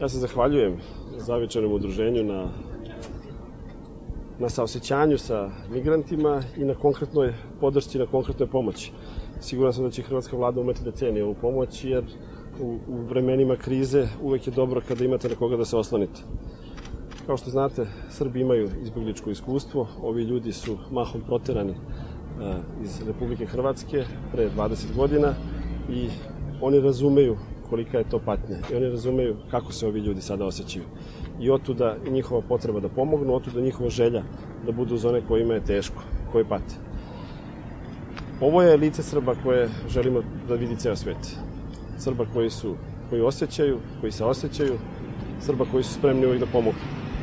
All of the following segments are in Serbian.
Ja se zahvaljujem Zavičajnom udruženju na saosećanju sa migrantima i na konkretnoj podršci, na konkretnoj pomoći. Siguran sam da će hrvatska vlada umeti da ceni ovu pomoć, jer u vremenima krize uvek je dobro kada imate na koga da se oslonite. Kao što znate, Srbi imaju izbegličko iskustvo. Ovi ljudi su mahom proterani iz Republike Hrvatske pre 20 godina i oni razumeju kolika je to patnja i oni razumeju kako se ovi ljudi sada osjećaju. I otuda i njihova potreba da pomognu, otuda njihova želja da budu uz one kojima je teško, koji pate. Ovo je lice Srba koje želimo da vidi ceo svet. Srba koji osjećaju, koji se osjećaju, Srba koji su spremni uvijek da pomogu.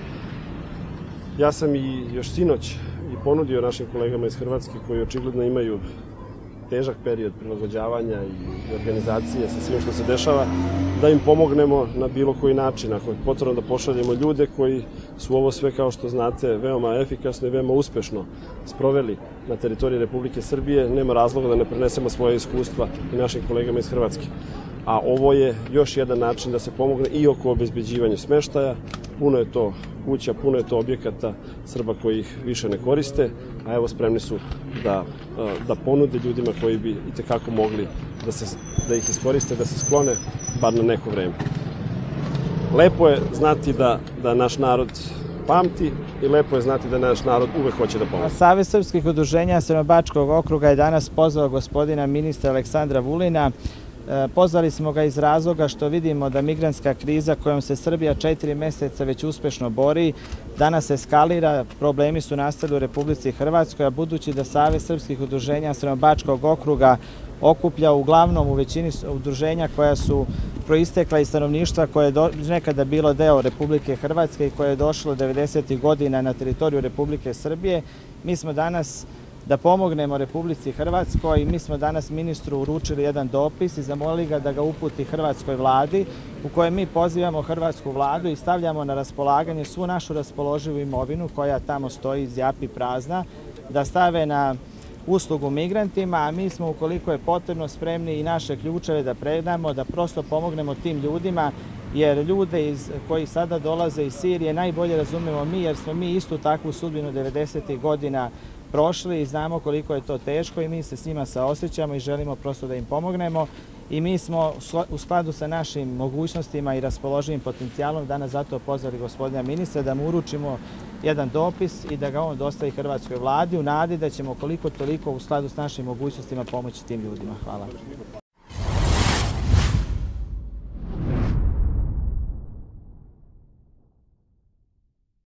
Ja sam i još sinoć ponudio našim kolegama iz Hrvatske koji očigledno imaju težak period prilagođavanja i organizacije sa svim što se dešava, da im pomognemo na bilo koji način. Ako je potrebno da pošaljemo ljude koji su ovo sve, kao što znate, veoma efikasno i veoma uspešno sproveli na teritoriji Republike Srbije, nema razloga da ne prenesemo svoje iskustva i našim kolegama iz Hrvatske. A ovo je još jedan način da se pomogne i oko obezbeđivanja smeštaja. Puno je to kuća, puno je to objekata Srba koji ih više ne koriste, a evo spremni su da ponude ljudima koji bi itekako mogli da ih iskoriste, da se sklone bar na neko vreme. Lepo je znati da naš narod pamti i lepo je znati da naš narod uvek hoće da pomogne. Savez srpskih udruženja Srbobačkog okruga je danas pozvao gospodina ministra Aleksandra Vulina. Pozvali smo ga iz razloga što vidimo da migrantska kriza kojom se Srbija 4 meseca već uspešno bori, danas eskalira, problemi su nastali u Republici Hrvatskoj, a budući da Savez srpskih udruženja Srbobačkog okruga okuplja uglavnom u većini udruženja koja su proistekla iz stanovništva koje je nekada bilo deo Republike Hrvatske i koje je došlo 90. godina na teritoriju Republike Srbije, mi smo danas da pomognemo Republici Hrvatskoj i mi smo danas ministru uručili jedan dopis i zamolili ga da ga uputi hrvatskoj vladi, u kojem mi pozivamo hrvatsku vladu i stavljamo na raspolaganje svu našu raspoloživu imovinu koja tamo stoji zjapi prazna, da stave na uslugu migrantima, a mi smo, ukoliko je potrebno, spremni i naše ključeve da predamo, da prosto pomognemo tim ljudima, jer ljude koji sada dolaze iz Sirije najbolje razumemo mi, jer smo mi istu takvu sudbinu 90. godina prošli i znamo koliko je to teško i mi se s njima saosećamo i želimo prosto da im pomognemo i mi smo u skladu sa našim mogućnostima i raspoloživim potencijalom danas zato pozvali gospodina ministra da mu uručimo jedan dopis i da ga on dostavi hrvatskoj vladi u nadi da ćemo koliko toliko u skladu s našim mogućnostima pomoći tim ljudima. Hvala.